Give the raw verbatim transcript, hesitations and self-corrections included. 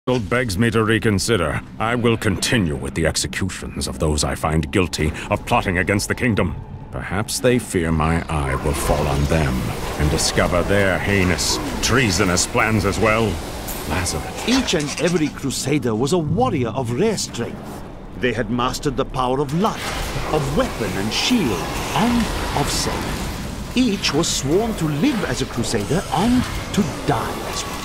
Begs me to reconsider. I will continue with the executions of those I find guilty of plotting against the kingdom. Perhaps they fear my eye will fall on them and discover their heinous, treasonous plans as well. Lazarus. Each and every crusader was a warrior of rare strength. They had mastered the power of light, of weapon and shield, and of self. Each was sworn to live as a crusader and to die as one.